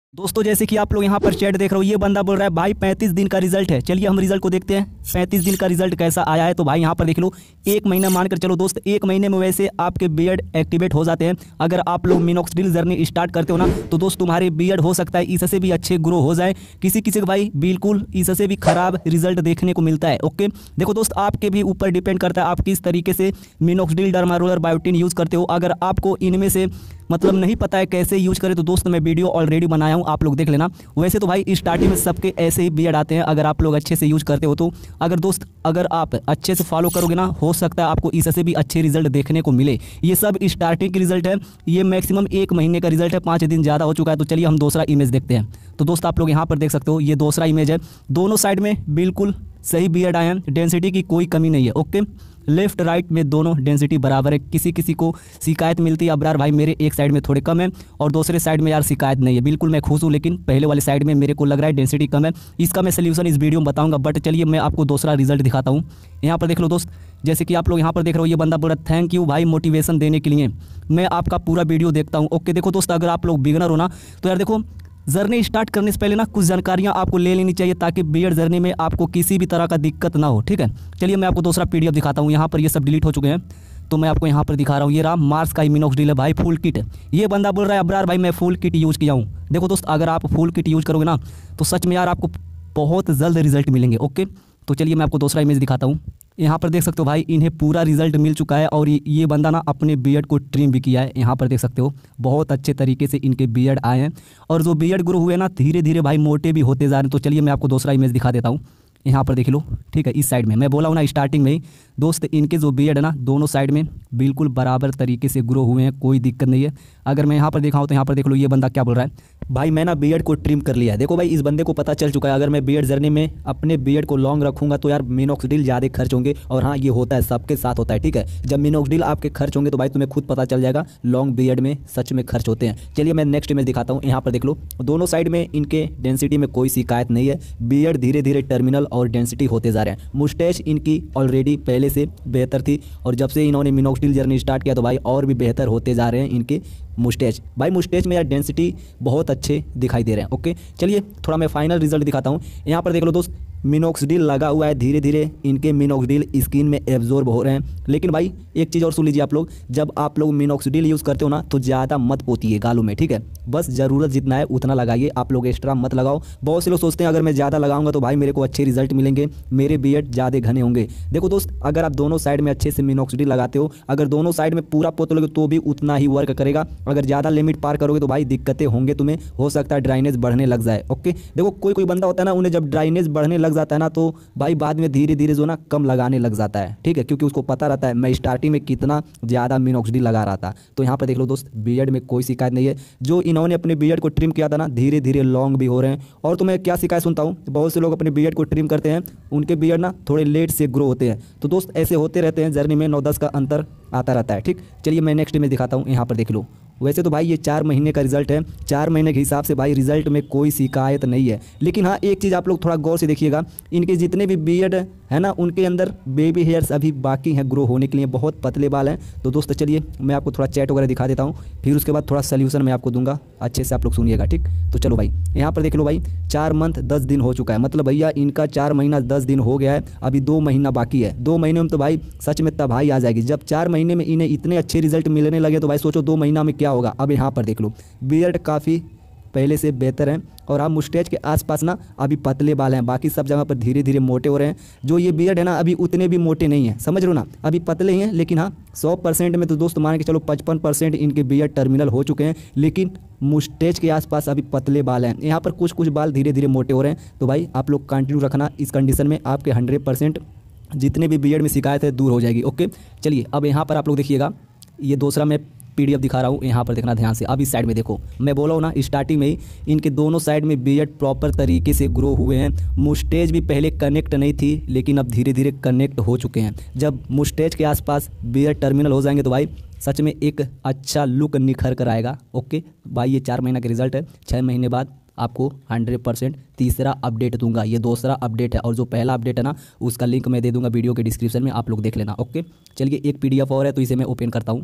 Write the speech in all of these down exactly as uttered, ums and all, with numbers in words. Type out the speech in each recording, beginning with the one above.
दोस्तों जैसे कि आप लोग यहाँ पर चैट देख रहे हो, ये बंदा बोल रहा है भाई पैंतीस दिन का रिजल्ट है। चलिए हम रिजल्ट को देखते हैं पैंतीस दिन का रिजल्ट कैसा आया है। तो भाई यहाँ पर देख लो, एक महीना मानकर चलो दोस्त, एक महीने में वैसे आपके बीएड एक्टिवेट हो जाते हैं। अगर आप लोग मिनोक्सिडिल जर्नी स्टार्ट करते हो ना, तो दोस्त तुम्हारे बीएड हो सकता है इससे भी अच्छे ग्रो हो जाए। किसी किसी को भाई बिल्कुल इससे भी खराब रिजल्ट देखने को मिलता है। ओके देखो दोस्त, आपके भी ऊपर डिपेंड करता है आप किस तरीके से मिनोक्सिडिल, डर्मारोलर, बायोटिन यूज़ करते हो। अगर आपको इनमें से मतलब नहीं पता है कैसे यूज करें, तो दोस्त मैं वीडियो ऑलरेडी बनाया हूँ, आप लोग देख लेना। वैसे तो भाई स्टार्टिंग में सबके ऐसे ही बीएड आते हैं, अगर आप लोग अच्छे से यूज करते हो तो। अगर दोस्त अगर आप अच्छे से फॉलो करोगे ना, हो सकता है आपको इससे भी अच्छे रिजल्ट देखने को मिले। ये सब स्टार्टिंग की रिजल्ट है, ये मैक्सिमम एक महीने का रिजल्ट है, पाँच दिन ज़्यादा हो चुका है। तो चलिए हम दूसरा इमेज देखते हैं। तो दोस्त आप लोग यहाँ पर देख सकते हो, ये दूसरा इमेज है। दोनों साइड में बिल्कुल सही बीएड आए हैं, डेंसिटी की कोई कमी नहीं है। ओके लेफ्ट राइट में दोनों डेंसिटी बराबर है। किसी किसी को शिकायत मिलती है अब्रार भाई मेरे एक साइड में थोड़े कम है और दूसरे साइड में यार शिकायत नहीं है, बिल्कुल मैं खुश हूँ, लेकिन पहले वाले साइड में मेरे को लग रहा है डेंसिटी कम है। इसका मैं सोल्यूशन इस वीडियो में बताऊंगा, बट चलिए मैं आपको दूसरा रिजल्ट दिखाता हूँ। यहाँ पर देख लो दोस्त, जैसे कि आप लोग यहाँ पर देख रहे हो, ये बंदा बोल रहा है थैंक यू भाई मोटिवेशन देने के लिए, मैं आपका पूरा वीडियो देखता हूँ। ओके देखो दोस्त, अगर आप लोग बिगनर हो ना, तो यार देखो जर्नी स्टार्ट करने से पहले ना कुछ जानकारियां आपको ले लेनी चाहिए, ताकि बीएड जर्नी में आपको किसी भी तरह का दिक्कत ना हो। ठीक है चलिए मैं आपको दूसरा पीडीएफ दिखाता हूं। यहाँ पर ये सब डिलीट हो चुके हैं, तो मैं आपको यहाँ पर दिखा रहा हूँ। ये रहा मार्स का मिनोक्सिडिल है भाई, फुल किट है। ये बंदा बोल रहा है अब्रार भाई मैं फुल किट यूज़ किया हूँ। देखो दोस्त, अगर आप फुल किट यूज़ करोगे ना, तो सच में यार आपको बहुत जल्द रिजल्ट मिलेंगे। ओके तो चलिए मैं आपको दूसरा इमेज दिखाता हूँ। यहाँ पर देख सकते हो भाई, इन्हें पूरा रिजल्ट मिल चुका है और ये बंदा ना अपने बीएड को ट्रिम भी किया है। यहाँ पर देख सकते हो बहुत अच्छे तरीके से इनके बीएड आए हैं, और जो बीएड ग्रो हुए ना धीरे धीरे भाई मोटे भी होते जा रहे हैं। तो चलिए मैं आपको दूसरा इमेज दिखा देता हूँ। यहाँ पर देख लो, ठीक है, इस साइड में मैं बोला हूँ ना स्टार्टिंग में ही दोस्त, इनके जो बीएड है ना दोनों साइड में बिल्कुल बराबर तरीके से ग्रो हुए हैं, कोई दिक्कत नहीं है। अगर मैं यहाँ पर दिखाऊँ तो यहाँ पर देख लो, ये बंदा क्या बोल रहा है भाई मैं ना बीएड को ट्रिम कर लिया है। देखो भाई इस बंदे को पता चल चुका है, अगर मैं बीएड जर्नी में अपने बीएड को लॉन्ग रखूंगा तो यार मिनोक्सिडिल ज़्यादा खर्च होंगे। और हाँ ये होता है, सबके साथ होता है। ठीक है, जब मिनोक्सिडिल आपके खर्च होंगे तो भाई तुम्हें खुद पता चल जाएगा लॉन्ग बीएड में सच में खर्च होते हैं। चलिए मैं नेक्स्ट इमेज दिखाता हूँ। यहाँ पर देख लो, दोनों साइड में इनके डेंसिटी में कोई शिकायत नहीं है, बीएड धीरे धीरे टर्मिनल और डेंसिटी होते जा रहे हैं। मुस्टैच इनकी ऑलरेडी पहले से बेहतर थी, और जब से इन्होंने मिनोक्सिडिल जर्नी स्टार्ट किया तो भाई और भी बेहतर होते जा रहे हैं इनके मुस्टैच। भाई मुस्टैच में यार डेंसिटी बहुत अच्छे दिखाई दे रहे हैं। ओके चलिए थोड़ा मैं फाइनल रिजल्ट दिखाता हूँ। यहाँ पर देख लो दोस्त, मिनोक्सिडिल लगा हुआ है, धीरे धीरे इनके मिनोक्सिडिल स्किन में एब्जॉर्ब हो रहे हैं। लेकिन भाई एक चीज़ और सुन लीजिए आप लोग, जब आप लोग मिनोक्सिडिल यूज़ करते हो ना तो ज़्यादा मत पोतिए गालों में। ठीक है, बस ज़रूरत जितना है उतना लगाइए, आप लोग एक्स्ट्रा मत लगाओ। बहुत से लोग सोचते हैं अगर मैं ज़्यादा लगाऊंगा तो भाई मेरे को अच्छे रिजल्ट मिलेंगे, मेरे बीएड ज़्यादा घने होंगे। देखो दोस्त, अगर आप दोनों साइड में अच्छे से मिनोक्सिडिल लगाते हो, अगर दोनों साइड में पूरा पोत लोगे तो भी उतना ही वर्क करेगा। अगर ज़्यादा लिमिट पार करोगे तो भाई दिक्कतें होंगे, तुम्हें हो सकता है ड्राइनेज बढ़ने लग जाए। ओके देखो, कोई कोई बंदा होता है ना, उन्हें जब ड्राइनेज बढ़ने लग जाता है ना तो भाई बाद में धीरे धीरे जो ना कम लगाने लग जाता है। ठीक है, क्योंकि उसको पता रहता है मैं स्टार्टिंग में कितना ज़्यादा मिनोक्सिडिल लगा रहा था। तो यहाँ पर देख लो दोस्त, बीएड में कोई शिकायत नहीं है। जो इन्होंने अपने बीएड को ट्रिम किया था ना, धीरे धीरे लॉन्ग भी हो रहे हैं। और तो मैं क्या शिकायत सुनता हूँ, बहुत से लोग अपने बीएड को ट्रिम करते हैं, उनके बीएड ना थोड़े लेट से ग्रो होते हैं। तो दोस्त ऐसे होते रहते हैं, जर्नी में नौ दस का अंतर आता रहता है। ठीक चलिए मैं नेक्स्ट इमेज दिखाता हूँ। यहाँ पर देख लो, वैसे तो भाई ये चार महीने का रिजल्ट है, चार महीने के हिसाब से भाई रिजल्ट में कोई शिकायत नहीं है। लेकिन हाँ एक चीज़ आप लोग थोड़ा गौर से देखिएगा, इनके जितने भी बीएड है ना उनके अंदर बेबी हेयर्स अभी बाकी हैं ग्रो होने के लिए, बहुत पतले बाल हैं। तो दोस्त चलिए मैं आपको थोड़ा चैट वगैरह दिखा देता हूँ, फिर उसके बाद थोड़ा सोल्यूशन मैं आपको दूंगा, अच्छे से आप लोग सुनिएगा। ठीक तो चलो भाई, यहाँ पर देख लो भाई, चार मंथ दस दिन हो चुका है, मतलब भैया इनका चार महीना दस दिन हो गया है, अभी दो महीना बाकी है। दो महीने में तो भाई सच में तबाही आ जाएगी। जब चार महीने में इन्हें इतने अच्छे रिजल्ट मिलने लगे तो भाई सोचो दो महीना में क्या होगा। अब यहाँ पर देख लो, बीएड काफ़ी पहले से बेहतर हैं, और आप मुस्टैच के आसपास ना अभी पतले बाल हैं, बाकी सब जगह पर धीरे धीरे मोटे हो रहे हैं। जो ये बीएड है ना अभी उतने भी मोटे नहीं हैं, समझ रहे हो ना, अभी पतले ही हैं। लेकिन हाँ सौ परसेंट में तो दोस्त मान के चलो पचपन परसेंट इनके बीएड टर्मिनल हो चुके हैं, लेकिन मुस्टैच के आसपास अभी पतले बाल हैं। यहाँ पर कुछ कुछ बाल धीरे धीरे मोटे हो रहे हैं। तो भाई आप लोग कंटिन्यू रखना, इस कंडीशन में आपके हंड्रेड परसेंट जितने भी बीएड में शिकायत है दूर हो जाएगी। ओके चलिए अब यहाँ पर आप लोग देखिएगा, ये दूसरा मैं पीडीएफ दिखा रहा हूँ, यहाँ पर देखना ध्यान से। अब इस साइड में देखो, मैं बोला हूँ ना स्टार्टिंग में ही इनके दोनों साइड में बीएड प्रॉपर तरीके से ग्रो हुए हैं। मुस्टैच भी पहले कनेक्ट नहीं थी, लेकिन अब धीरे धीरे कनेक्ट हो चुके हैं। जब मुस्टैच के आसपास बीएड टर्मिनल हो जाएंगे तो भाई सच में एक अच्छा लुक निखर कर आएगा। ओके भाई ये चार महीना का रिजल्ट है, छः महीने बाद आपको हंड्रेड परसेंट तीसरा अपडेट दूंगा। ये दूसरा अपडेट है, और जो पहला अपडेट है ना उसका लिंक मैं दे दूंगा वीडियो के डिस्क्रिप्शन में, आप लोग देख लेना। ओके चलिए एक पीडीएफ और है तो इसे मैं ओपन करता हूँ,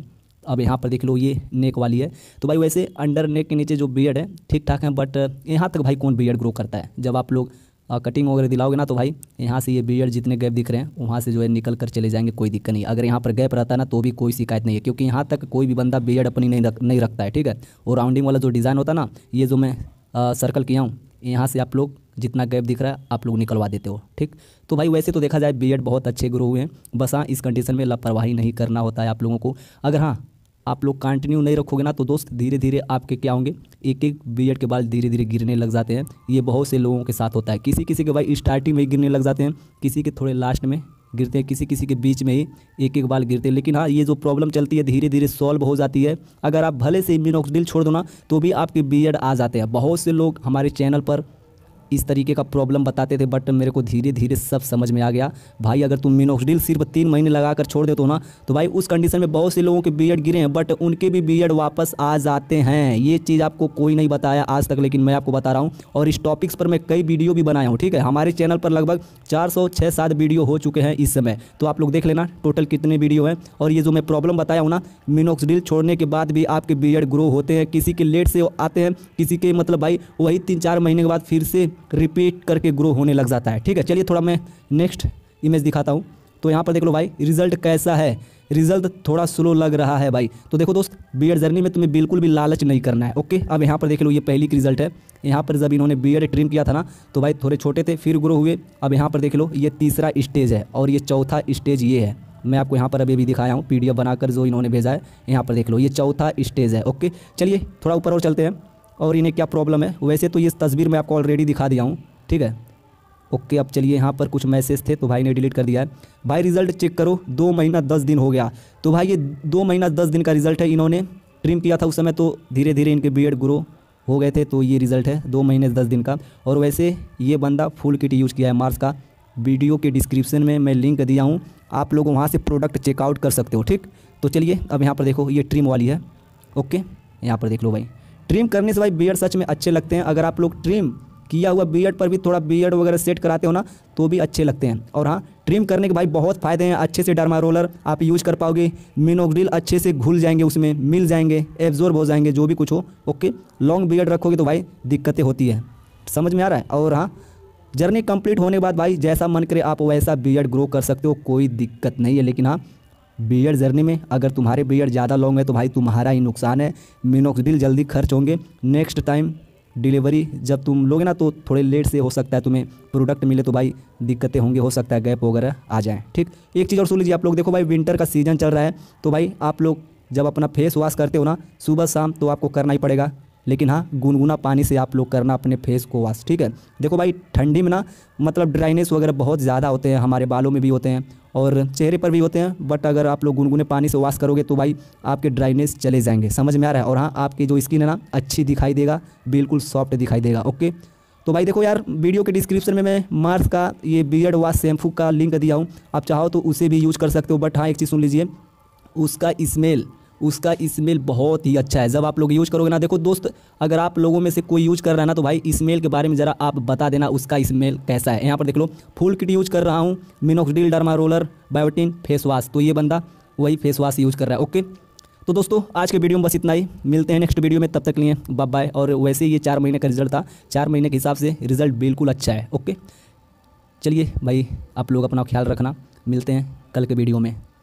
अब यहाँ पर देख लो ये नेक वाली है। तो भाई वैसे अंडर नेक के नीचे जो बियर्ड है ठीक ठाक है, बट यहाँ तक भाई कौन बियर्ड ग्रो करता है। जब आप लोग कटिंग वगैरह दिलाओगे ना तो भाई यहाँ से ये बियर्ड जितने गैप दिख रहे हैं वहाँ से जो है निकल कर चले जाएंगे, कोई दिक्कत नहीं। अगर यहाँ पर गैप रहता है ना तो भी कोई शिकायत नहीं है, क्योंकि यहाँ तक कोई भी बंदा बियर्ड अपनी नहीं रख नहीं रखता है, ठीक है। और राउंडिंग वाला जो डिज़ाइन होता है ना, ये जो मैं आ, सर्कल किया हूँ, यहाँ से आप लोग जितना गैप दिख रहा है आप लोग निकलवा देते हो, ठीक। तो भाई वैसे तो देखा जाए बियर्ड बहुत अच्छे ग्रो हुए हैं, बस हाँ इस कंडीशन में लापरवाही नहीं करना होता है आप लोगों को। अगर हाँ आप लोग कंटिन्यू नहीं रखोगे ना तो दोस्त धीरे धीरे आपके क्या होंगे, एक एक बियर्ड के बाल धीरे धीरे गिरने लग जाते हैं। ये बहुत से लोगों के साथ होता है, किसी किसी के भाई स्टार्टिंग में ही गिरने लग जाते हैं, किसी के थोड़े लास्ट में गिरते हैं, किसी किसी के बीच में ही एक एक बाल गिरते हैं। लेकिन हाँ ये जो प्रॉब्लम चलती है धीरे धीरे सॉल्व हो जाती है। अगर आप भले से मिनोक्सिडिल छोड़ दो ना तो भी आपके बियर्ड आ जाते हैं। बहुत से लोग हमारे चैनल पर इस तरीके का प्रॉब्लम बताते थे, बट मेरे को धीरे धीरे सब समझ में आ गया। भाई अगर तुम मिनोक्सिडिल सिर्फ तीन महीने लगा कर छोड़ देते हो ना तो भाई उस कंडीशन में बहुत से लोगों के बियर्ड गिरे हैं, बट उनके भी बियर्ड वापस आ जाते हैं। ये चीज़ आपको कोई नहीं बताया आज तक, लेकिन मैं आपको बता रहा हूँ। और इस टॉपिक्स पर मैं कई वीडियो भी बनाया हूँ, ठीक है। हमारे चैनल पर लगभग चार सौ छः सात वीडियो हो चुके हैं इस समय, तो आप लोग देख लेना टोटल कितने वीडियो हैं। और ये जो मैं प्रॉब्लम बताया हूँ ना, मिनोक्सिडिल छोड़ने के बाद भी आपके बियर्ड ग्रो होते हैं, किसी के लेट से आते हैं, किसी के मतलब भाई वही तीन चार महीने के बाद फिर से रिपीट करके ग्रो होने लग जाता है, ठीक है। चलिए थोड़ा मैं नेक्स्ट इमेज दिखाता हूँ। तो यहाँ पर देख लो भाई रिजल्ट कैसा है। रिजल्ट थोड़ा स्लो लग रहा है भाई। तो देखो दोस्त, बियर्ड जर्नी में तुम्हें बिल्कुल भी लालच नहीं करना है, ओके। अब यहाँ पर देख लो ये पहली की रिजल्ट है। यहाँ पर जब इन्होंने बियर्ड ट्रिम किया था ना तो भाई थोड़े छोटे थे, फिर ग्रो हुए। अब यहाँ पर देख लो ये तीसरा स्टेज है और ये चौथा स्टेज ये है। मैं आपको यहाँ पर अभी भी दिखाया हूँ पीडीएफ बनाकर जो इन्होंने भेजा है। यहाँ पर देख लो ये चौथा स्टेज है, ओके। चलिए थोड़ा ऊपर और चलते हैं और इन्हें क्या प्रॉब्लम है। वैसे तो ये तस्वीर मैं आपको ऑलरेडी दिखा दिया हूँ, ठीक है, ओके। अब चलिए यहाँ पर कुछ मैसेज थे तो भाई ने डिलीट कर दिया है। भाई रिज़ल्ट चेक करो, दो महीना दस दिन हो गया। तो भाई ये दो महीना दस दिन का रिज़ल्ट है। इन्होंने ट्रिम किया था उस समय तो धीरे धीरे इनके बियर्ड ग्रो हो गए थे, तो ये रिज़ल्ट है दो महीने दस दिन का। और वैसे ये बंदा फुल किट यूज़ किया है मार्स का। वीडियो के डिस्क्रिप्शन में मैं लिंक दिया हूँ, आप लोग वहाँ से प्रोडक्ट चेकआउट कर सकते हो, ठीक। तो चलिए अब यहाँ पर देखो ये ट्रिम वाली है, ओके। यहाँ पर देख लो भाई ट्रिम करने से भाई बियर्ड सच में अच्छे लगते हैं। अगर आप लोग ट्रिम किया हुआ बियर्ड पर भी थोड़ा बियर्ड वगैरह सेट कराते हो ना तो भी अच्छे लगते हैं। और हाँ ट्रिम करने के भाई बहुत फ़ायदे हैं। अच्छे से डर्मा रोलर आप यूज़ कर पाओगे, मिनोक्सिडिल अच्छे से घुल जाएंगे, उसमें मिल जाएंगे, एब्जॉर्ब हो जाएंगे जो भी कुछ हो, ओके। लॉन्ग बियर्ड रखोगे तो भाई दिक्कतें होती है, समझ में आ रहा है। और हाँ जर्नी कंप्लीट होने के बाद भाई जैसा मन करे आप वैसा बियर्ड ग्रो कर सकते हो, कोई दिक्कत नहीं है। लेकिन हाँ बियर्ड जर्नी में अगर तुम्हारे बियर्ड ज़्यादा लॉन्ग है तो भाई तुम्हारा ही नुकसान है। मिनोक्सिडिल जल्दी खर्च होंगे, नेक्स्ट टाइम डिलीवरी जब तुम लोगे ना तो थोड़े लेट से हो सकता है तुम्हें प्रोडक्ट मिले, तो भाई दिक्कतें होंगी, हो सकता है गैप वगैरह आ जाए, ठीक। एक चीज़ और सुन लीजिए आप लोग, देखो भाई विंटर का सीज़न चल रहा है तो भाई आप लोग जब अपना फेस वॉश करते हो ना सुबह शाम तो आपको करना ही पड़ेगा। लेकिन हाँ गुनगुना पानी से आप लोग करना अपने फेस को वॉश, ठीक है। देखो भाई ठंडी में ना मतलब ड्राइनेस वगैरह बहुत ज़्यादा होते हैं, हमारे बालों में भी होते हैं और चेहरे पर भी होते हैं, बट अगर आप लोग गुनगुने पानी से वॉश करोगे तो भाई आपके ड्राइनेस चले जाएंगे, समझ में आ रहा है। और हाँ आपकी जो स्किन है ना अच्छी दिखाई देगा, बिल्कुल सॉफ्ट दिखाई देगा, ओके। तो भाई देखो यार वीडियो के डिस्क्रिप्शन में मैं मार्स का ये बियर्ड वॉश शैम्पू का लिंक दिया हूँ, आप चाहो तो उसे भी यूज़ कर सकते हो। बट हाँ एक चीज़ सुन लीजिए, उसका स्मेल उसका स्मेल बहुत ही अच्छा है जब आप लोग यूज़ करोगे ना। देखो दोस्त अगर आप लोगों में से कोई यूज़ कर रहा है ना तो भाई स्मेल के बारे में ज़रा आप बता देना उसका स्मेल कैसा है। यहाँ पर देख लो फुल किट यूज़ कर रहा हूँ, minoxidil, derma roller, biotin face wash, तो ये बंदा वही फेस वॉश यूज़ कर रहा है, ओके। तो दोस्तों आज के वीडियो में बस इतना ही, मिलते हैं नेक्स्ट वीडियो में, तब तक लिए बाय बाय। और वैसे ये चार महीने का रिजल्ट था, चार महीने के हिसाब से रिजल्ट बिल्कुल अच्छा है, ओके। चलिए भाई आप लोग अपना ख्याल रखना, मिलते हैं कल के वीडियो में।